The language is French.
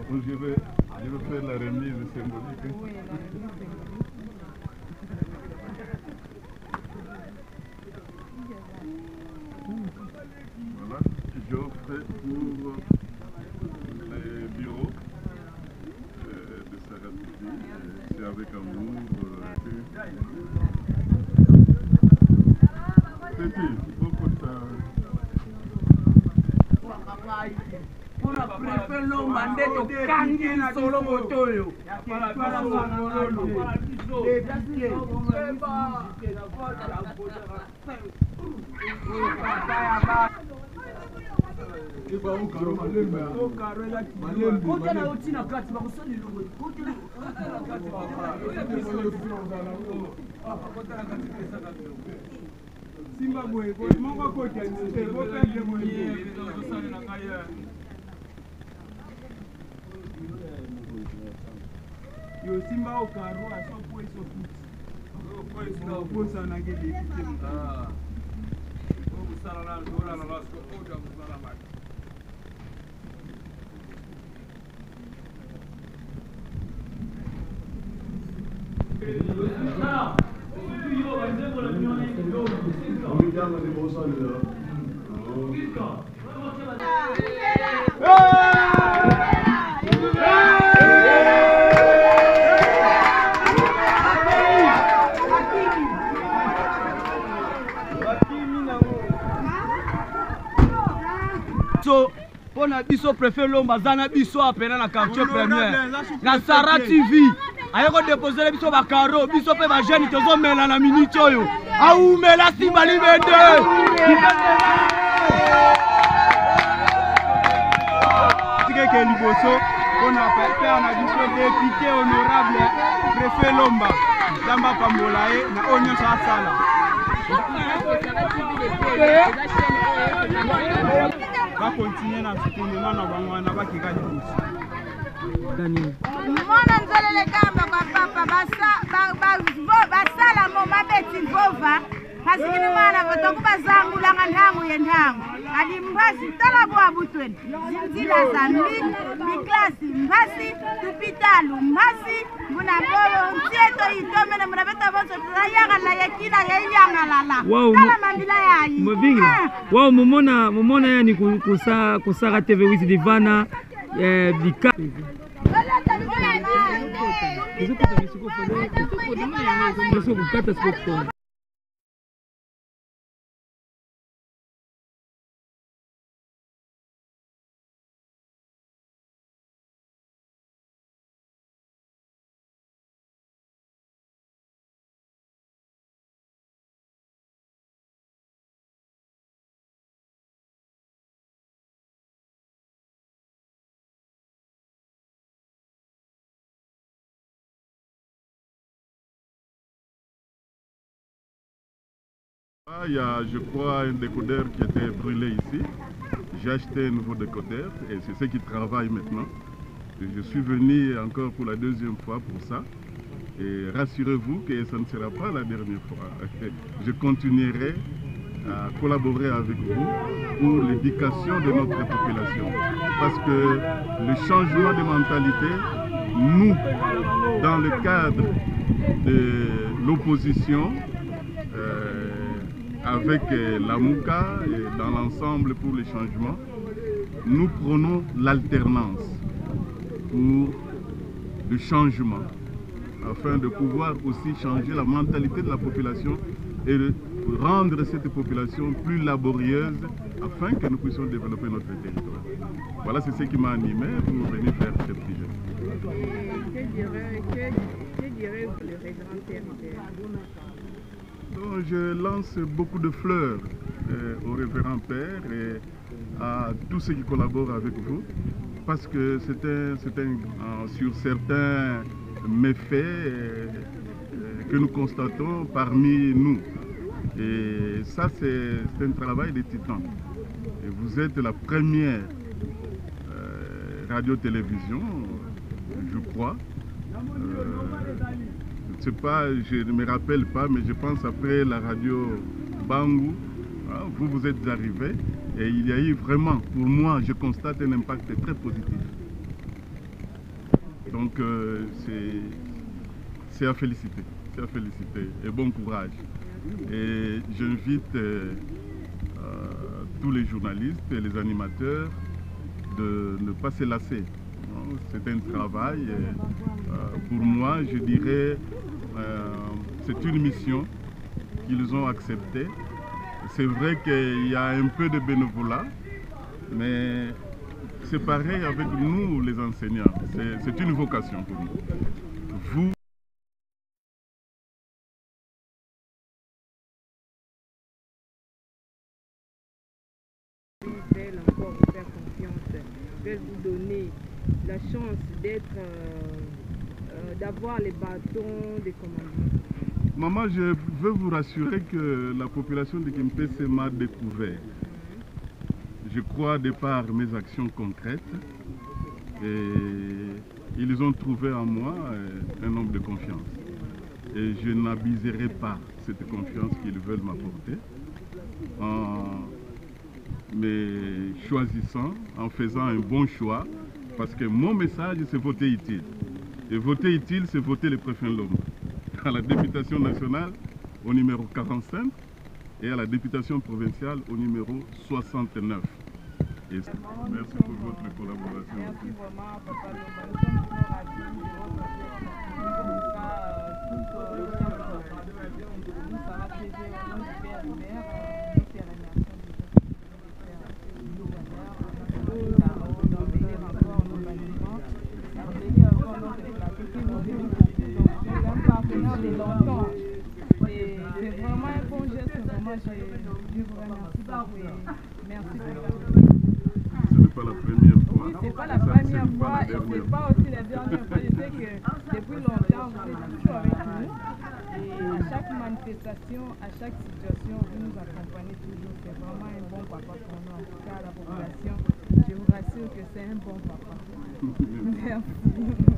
je vais faire la remise symbolique. Oui, la remise symbolique. Voilà, j'offre pour les bureaux de Sarah TV. C'est avec amour. Petit, beaucoup de ça. On a préféré l'homme de Kangi solo motoyo. Yo simba okaro asopo isofuti okosa na ngeli okusala la dola la lasko oja kusala maki Pona biso préfet Lomba zana biso apena na quartier premier na Sarah TV ayeko déposer biso ba caro biso pe ba jeune tozo mela na minute oyo aumela simba libende ke liboso pona papa na biso député honorable préfet Lomba Damba Pambola na onyo sa sala va continuer na soutenir na bangwana bakika liboso mwana nzolele kamba kwa papa basala moma beti vova pasikini mwana votoku bazangulanga ntangu yentangu adi mbasi tala bwa butweni zimzila za miklasi mbasi tupitalu mbasi muna boyo ntieto itomene muna beta bonso tulayaga la yakina yeyanga lala tala mambila yayi mvinga wao mumona yani kusaka TV wisi divana bika Il y a, je crois, un décodeur qui était brûlé ici. J'ai acheté un nouveau décodeur et c'est ce qui travaille maintenant. Et je suis venu encore pour la deuxième fois pour ça. Et rassurez-vous que ça ne sera pas la dernière fois. Je continuerai à collaborer avec vous pour l'éducation de notre population. Parce que le changement de mentalité, nous, dans le cadre de l'opposition, avec la Mouka et dans l'ensemble pour les changements, nous prenons l'alternance pour le changement, afin de pouvoir aussi changer la mentalité de la population et de rendre cette population plus laborieuse afin que nous puissions développer notre territoire. Voilà, c'est ce qui m'a animé pour venir faire cette projet. Que dirais-vous le révérend père? Donc, je lance beaucoup de fleurs au révérend père et à tous ceux qui collaborent avec vous, parce que sur certains méfaits que nous constatons parmi nous. Et ça, c'est un travail de titan. Et vous êtes la première radio-télévision, je crois. Je ne sais pas, je ne me rappelle pas, mais je pense après la radio Bangou, vous êtes arrivés et il y a eu vraiment, pour moi, je constate un impact très positif. Donc c'est à féliciter, et bon courage. Et j'invite tous les journalistes et les animateurs de ne pas se lasser. C'est un travail. Pour moi, je dirais, c'est une mission qu'ils ont acceptée. C'est vrai qu'il y a un peu de bénévolat, mais c'est pareil avec nous, les enseignants. C'est une vocation pour nous. Vous encore vous faire confiance, veulent vous donner la chance d'être, d'avoir les bâtons des commandements. Maman, je veux vous rassurer que la population de Kimpese m'a découvert. Je crois de par mes actions concrètes et ils ont trouvé en moi un homme de confiance. Et je n'abuserai pas cette confiance qu'ils veulent m'apporter en me choisissant, en faisant un bon choix, parce que mon message c'est voter utile. Et voter utile, c'est voter le préfet Lomba à la députation nationale au numéro 45 et à la députation provinciale au numéro 69. Et merci pour votre collaboration. Merci vraiment, Papa Lomba. Nous sommes très ravis de votre nous, Sarah TV, au nom du père et mère, nous te remercions d'embellir encore nos bâtiments, d'embellir encore notre plateau que nous devons un partenaire de longtemps. Et c'est vraiment un bon geste, vraiment, je vous remercie beaucoup et merci beaucoup. Ce n'est pas la première fois. Oui, c'est pas la première fois et c'est pas aussi la dernière fois. Je sais que depuis longtemps, vous êtes toujours avec nous. Et à chaque manifestation, à chaque situation, vous nous accompagnez toujours. C'est vraiment un bon papa pour nous. En tout cas, la population, je vous rassure que c'est un bon papa. Merci.